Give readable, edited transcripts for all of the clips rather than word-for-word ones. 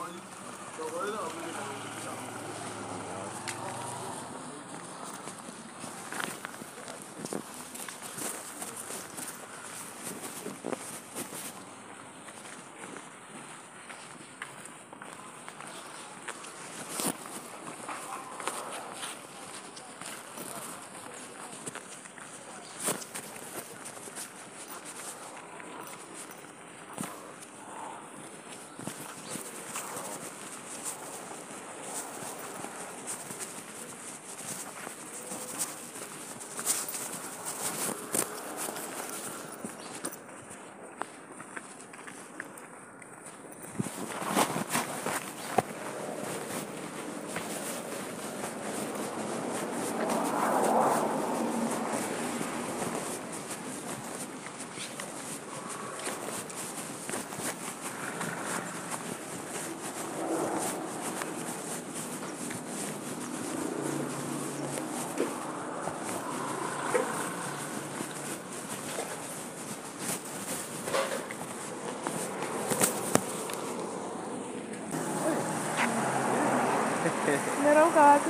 Umeruka wapi?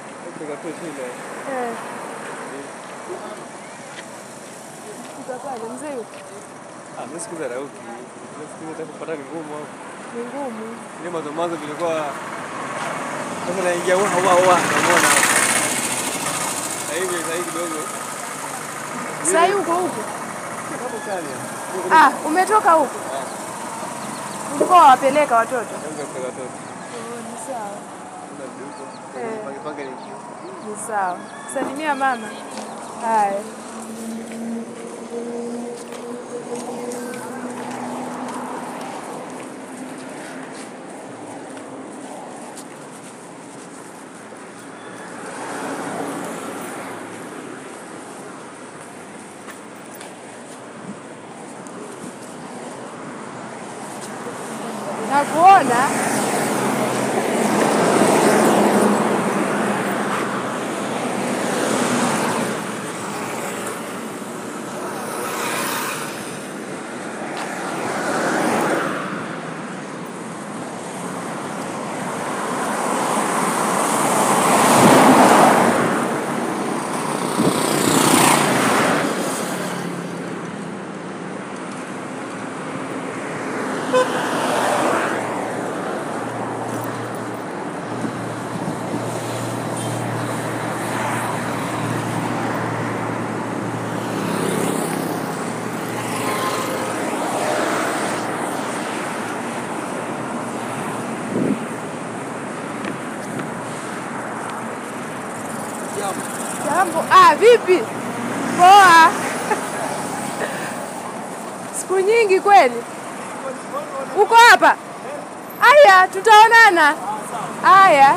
Utapale mzee yuko? Mimi siku za rauki. Siku za kupata ni ngumu hapo. Ni ngumu. Ile mazomazo vilikuwa sasa naingia unaona. Sasa kidogo. Sasa uko huko? Hapo kani. Umetoka huko? Ulikuwa wapeleka watoto? Ndio watoto. Ni sawa. Panga ni sawa. Salimia mama. Haya. Nakuona. Jambo. Vipi? Poa. Siku nyingi kweli. Uko hapa? Aya, tutaonana. Aya.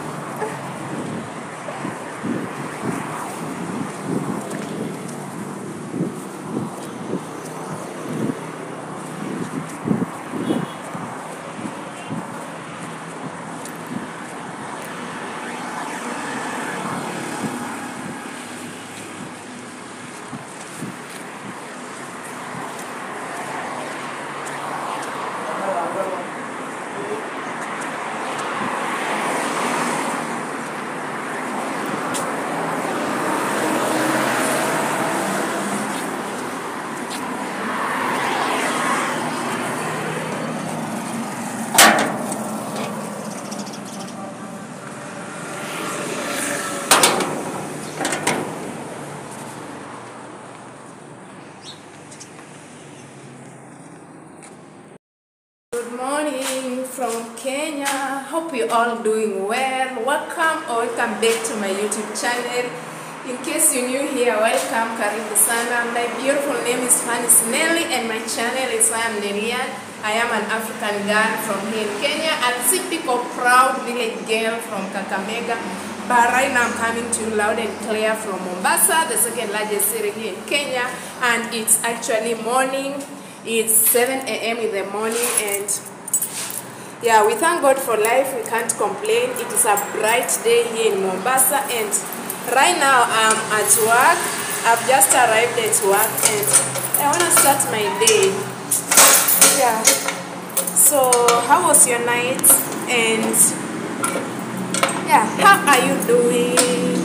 Good morning from Kenya. Hope you're all doing well. Welcome back to my YouTube channel. In case you're new here, welcome, karibu sana. My beautiful name is Fanny Snelly and my channel is I Am Nelian. I am an African girl from here in Kenya, a typical proud village girl from Kakamega. But right now I'm coming to you loud and clear from Mombasa, the second largest city here in Kenya, and it's actually morning. It's 7 a.m. in the morning, and yeah, we thank God for life. We can't complain. It is a bright day here in Mombasa, and right now I'm at work. I've just arrived at work and I want to start my day. Yeah. So how was your night? And yeah, how are you doing?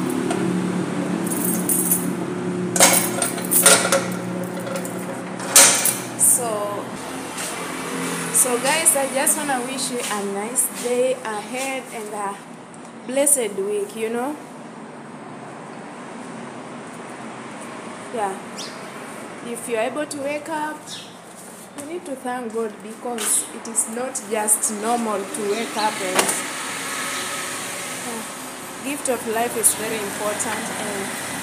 So guys, I just want to wish you a nice day ahead and a blessed week, you know. Yeah, if you're able to wake up, you need to thank God, because it is not just normal to wake up, and gift of life is very important. And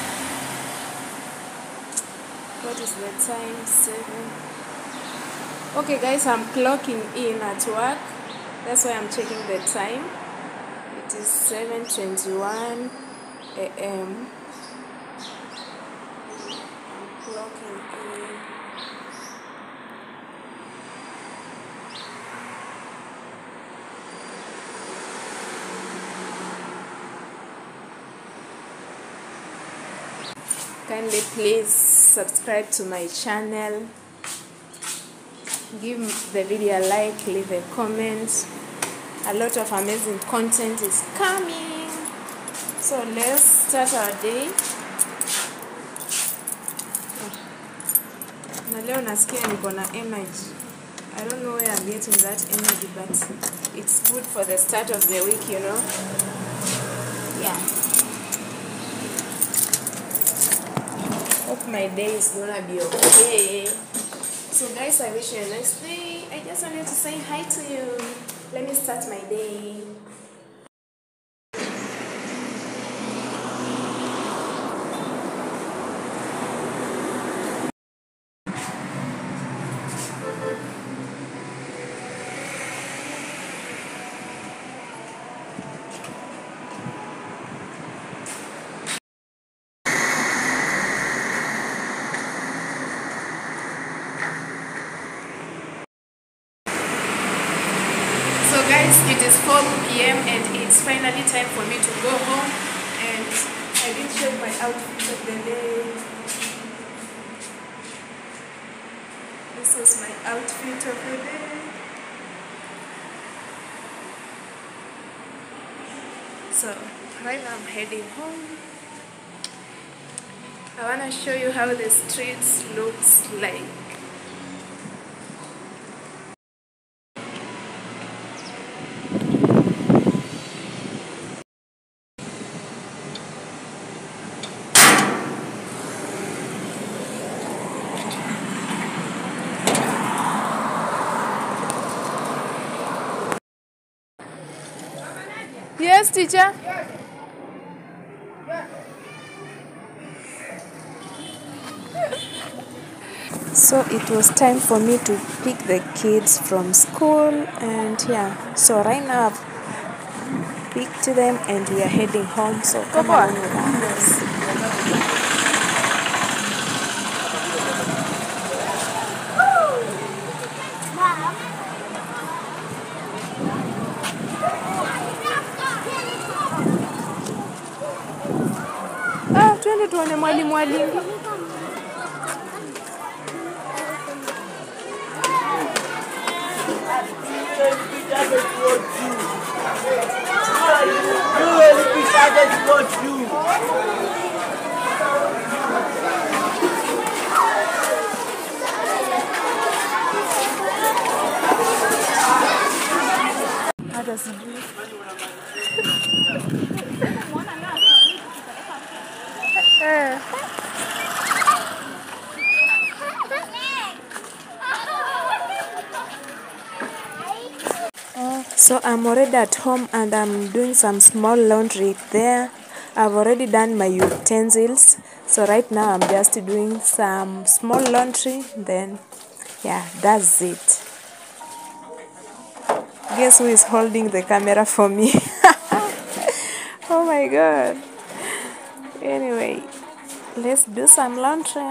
what is the time? 7. Okay guys, I'm clocking in at work, that's why I'm checking the time. It is 7:21 a.m. clocking in. Kindly please subscribe to my channel, give the video a like, leave a comment. A lot of amazing content is coming, so let's start our day. Na leo nasikia niko na energy. I don't know where I'm getting that energy, but it's good for the start of the week, you know. Yeah. Hope my day is gonna be okay. So guys, I wish you a nice day. I just wanted to say hi to you. Let me start my day. So guys, it is 4 p.m. and it's finally time for me to go home, and I did show my outfit of the day. This was my outfit of the day. So right now I'm heading home. I want to show you how the streets looks like. Yes, teacher. So it was time for me to pick the kids from school, and yeah, so right now I've picked them and we are heading home, so come on with us. Twende tuone mwalimu. Hata sijui. So I'm already at home and I'm doing some small laundry there. I've already done my utensils. So right now I'm just doing some small laundry. Then yeah, that's it. Guess who is holding the camera for me? Oh my god. Anyway, let's do some laundry.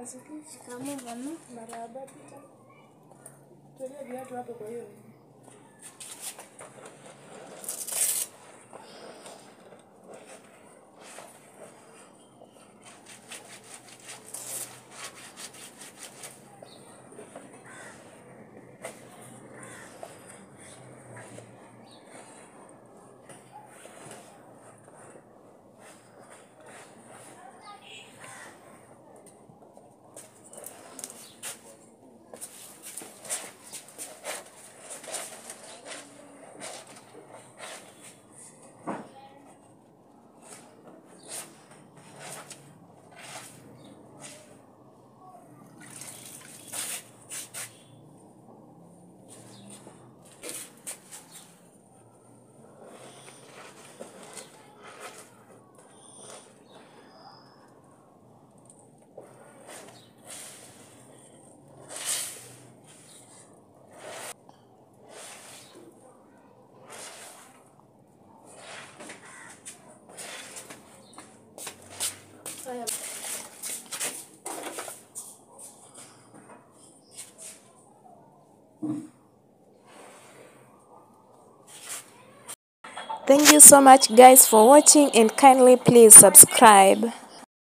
Marahaba, pita. Tolia viatu hapo kwa hiyo. Thank you so much guys for watching, and kindly please subscribe.